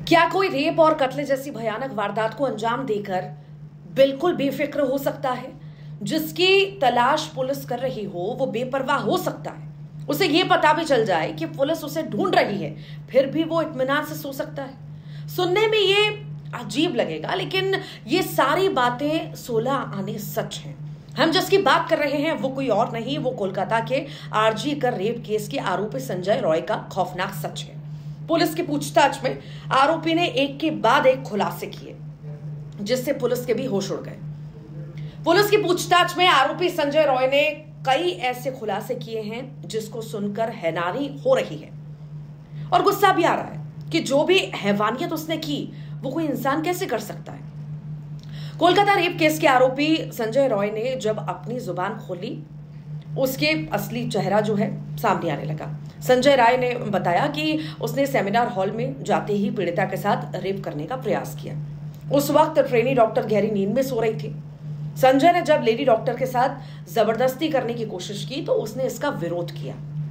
क्या कोई रेप और कत्ल जैसी भयानक वारदात को अंजाम देकर बिल्कुल बेफिक्र हो सकता है? जिसकी तलाश पुलिस कर रही हो वो बेपरवाह हो सकता है। उसे ये पता भी चल जाए कि पुलिस उसे ढूंढ रही है, फिर भी वो इत्मीनान से सो सकता है। सुनने में ये अजीब लगेगा, लेकिन ये सारी बातें 16 आने सच हैं। हम जिसकी बात कर रहे हैं वो कोई और नहीं, वो कोलकाता के आरजी कर रेप केस के आरोपी संजय रॉय का खौफनाक सच है। पुलिस की पूछताछ में आरोपी ने एक के बाद एक खुलासे किए, जिससे पुलिस के भी होश उड़ गए। पुलिस की पूछताछ में आरोपी संजय रॉय ने कई ऐसे खुलासे किए हैं जिसको सुनकर हैरानी हो रही है और गुस्सा भी आ रहा है कि जो भी हैवानियत उसने की वो कोई इंसान कैसे कर सकता है। कोलकाता रेप केस के आरोपी संजय रॉय ने जब अपनी जुबान खोली, उसके असली चेहरा जो है सामने आने लगा। संजय राय ने बताया कि उसने सेमिनार हॉल में जाते ही पीड़िता के साथ रेप करने का प्रयास किया। उस वक्त ट्रेनी डॉक्टर गहरी नींद में सो रही थी। संजय ने जब लेडी डॉक्टर के साथ जबरदस्ती करने की कोशिश की तो उसने इसका विरोध किया।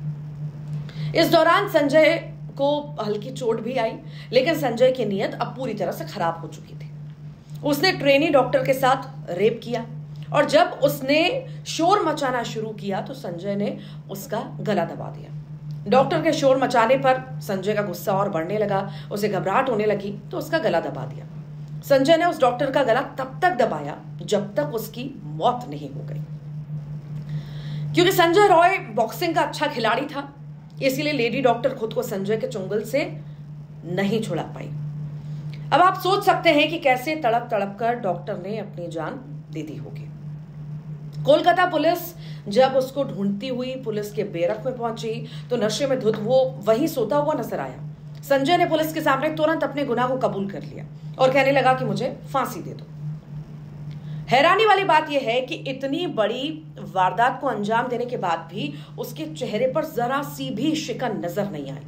इस दौरान संजय को हल्की चोट भी आई, लेकिन संजय की नीयत अब पूरी तरह से खराब हो चुकी थी। उसने ट्रेनी डॉक्टर के साथ रेप किया और जब उसने शोर मचाना शुरू किया तो संजय ने उसका गला दबा दिया। डॉक्टर के शोर मचाने पर संजय का गुस्सा और बढ़ने लगा, उसे घबराहट होने लगी तो उसका गला दबा दिया। संजय ने उस डॉक्टर का गला तब तक दबाया जब तक उसकी मौत नहीं हो गई। क्योंकि संजय रॉय बॉक्सिंग का अच्छा खिलाड़ी था, इसीलिए लेडी डॉक्टर खुद को संजय के चुंगल से नहीं छुड़ा पाई। अब आप सोच सकते हैं कि कैसे तड़प तड़प कर डॉक्टर ने अपनी जान दे दी होगी। कोलकाता पुलिस जब उसको ढूंढती हुई पुलिस के बैरक में पहुंची तो नशे में धुत वो वहीं सोता हुआ नजर आया। संजय ने पुलिस के सामने तुरंत अपने गुनाह को कबूल कर लिया और कहने लगा कि मुझे फांसी दे दो। हैरानी वाली बात यह है कि इतनी बड़ी वारदात को अंजाम देने के बाद भी उसके चेहरे पर जरा सी भी शिकन नजर नहीं आई।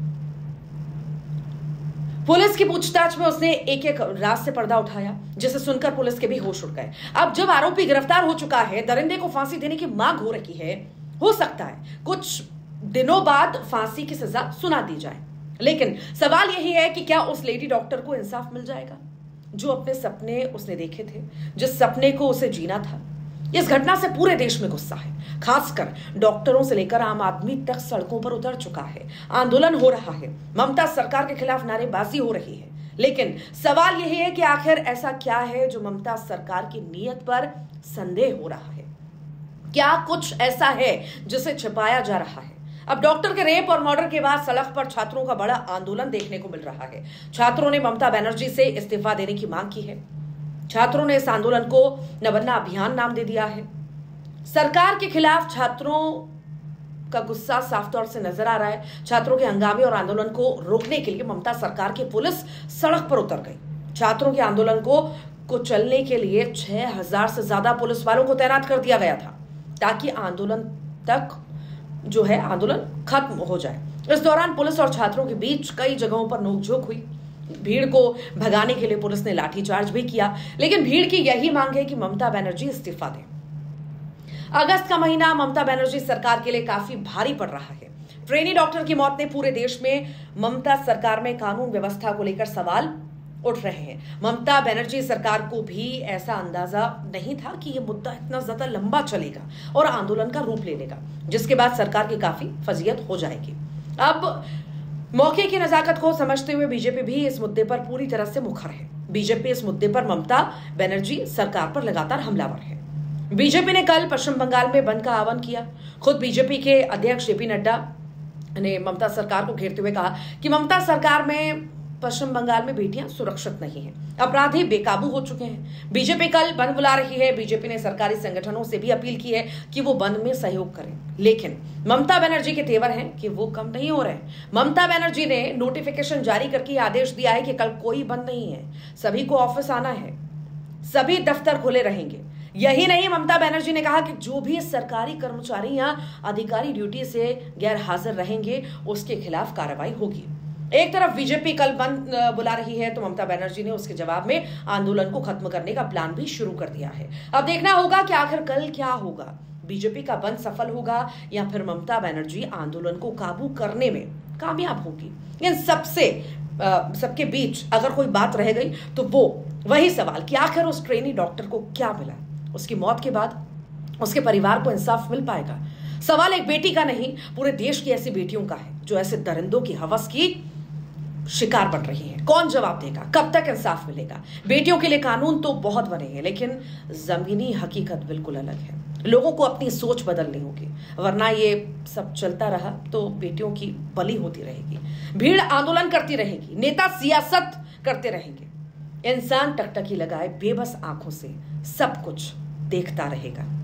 पुलिस की पूछताछ में उसने एक एक राज से पर्दा उठाया, जिसे सुनकर पुलिस के भी होश उड़ गए। अब जब आरोपी गिरफ्तार हो चुका है, दरिंदे को फांसी देने की मांग हो रही है, हो सकता है कुछ दिनों बाद फांसी की सजा सुना दी जाए। लेकिन सवाल यही है कि क्या उस लेडी डॉक्टर को इंसाफ मिल जाएगा जो अपने सपने उसने देखे थे, जिस सपने को उसे जीना था। इस घटना से पूरे देश में गुस्सा है, खासकर डॉक्टरों से लेकर आम आदमी तक सड़कों पर उतर चुका है। आंदोलन हो रहा है, ममता सरकार के खिलाफ नारेबाजी हो रही है। लेकिन सवाल यही है कि आखिर ऐसा क्या है जो ममता सरकार की नीयत पर संदेह हो रहा है? क्या कुछ ऐसा है जिसे छिपाया जा रहा है? अब डॉक्टर के रेप और मर्डर के बाद सड़क पर छात्रों का बड़ा आंदोलन देखने को मिल रहा है। छात्रों ने ममता बनर्जी से इस्तीफा देने की मांग की है। छात्रों ने इस आंदोलन को नवन्ना अभियान नाम दे दिया है। सरकार के खिलाफ छात्रों का गुस्सा साफ तौर से नजर आ रहा है। छात्रों के हंगामे और आंदोलन को रोकने के लिए ममता सरकार की पुलिस सड़क पर उतर गई। छात्रों के आंदोलन को चलने के लिए 6000 से ज्यादा पुलिस वालों को तैनात कर दिया गया था, ताकि आंदोलन तक जो है आंदोलन खत्म हो जाए। इस दौरान पुलिस और छात्रों के बीच कई जगहों पर नोकझोंक हुई। भीड़ को भगाने के लिए पुलिस ने लाठीचार्ज भी किया, लेकिन भीड़ की यही मांग है कि ममता बनर्जी इस्तीफा दें। अगस्त का महीना ममता बनर्जी सरकार के लिए काफी भारी पड़ रहा है। ट्रेनी डॉक्टर की मौत ने पूरे देश में ममता सरकार में कानून व्यवस्था को लेकर सवाल उठ रहे हैं। ममता बनर्जी सरकार को भी ऐसा अंदाजा नहीं था कि यह मुद्दा इतना ज्यादा लंबा चलेगा और आंदोलन का रूप ले लेगा, जिसके बाद सरकार की काफी फजीयत हो जाएगी। अब मौके की नजाकत को समझते हुए बीजेपी भी इस मुद्दे पर पूरी तरह से मुखर है। बीजेपी इस मुद्दे पर ममता बनर्जी सरकार पर लगातार हमलावर है। बीजेपी ने कल पश्चिम बंगाल में बंद का आह्वान किया। खुद बीजेपी के अध्यक्ष जेपी नड्डा ने ममता सरकार को घेरते हुए कहा कि ममता सरकार में पश्चिम बंगाल में बेटियां सुरक्षित नहीं हैं, अपराधी बेकाबू हो चुके हैं। बीजेपी कल बंद बुला रही है। बीजेपी ने सरकारी संगठनों से भी अपील की है कि वो बंद में सहयोग करें, लेकिन ममता बनर्जी के तेवर हैं कि वो कम नहीं हो रहे। ममता बनर्जी ने नोटिफिकेशन जारी करके आदेश दिया है कि कल कोई बंद नहीं है, सभी को ऑफिस आना है, सभी दफ्तर खुले रहेंगे। यही नहीं, ममता बनर्जी ने कहा कि जो भी सरकारी कर्मचारी या अधिकारी ड्यूटी से गैर हाजिर रहेंगे उसके खिलाफ कार्रवाई होगी। एक तरफ बीजेपी कल बंद बुला रही है तो ममता बनर्जी ने उसके जवाब में आंदोलन को खत्म करने का प्लान भी शुरू कर दिया है। अब देखना होगा कि आखिर कल क्या होगा। बीजेपी का बंद सफल होगा या फिर ममता बनर्जी आंदोलन को काबू करने में कामयाब होगी। इन सबके बीच अगर कोई बात रह गई तो वो वही सवाल कि आखिर उस ट्रेनी डॉक्टर को क्या मिला, उसकी मौत के बाद उसके परिवार को इंसाफ मिल पाएगा। सवाल एक बेटी का नहीं, पूरे देश की ऐसी बेटियों का है जो ऐसे दरिंदों की हवस की शिकार बन रही है। कौन जवाब देगा, कब तक इंसाफ मिलेगा? बेटियों के लिए कानून तो बहुत बने हैं, लेकिन जमीनी हकीकत बिल्कुल अलग है। लोगों को अपनी सोच बदलनी होगी, वरना ये सब चलता रहा तो बेटियों की बलि होती रहेगी, भीड़ आंदोलन करती रहेगी, नेता सियासत करते रहेंगे, इंसान टकटकी लगाए बेबस आंखों से सब कुछ देखता रहेगा।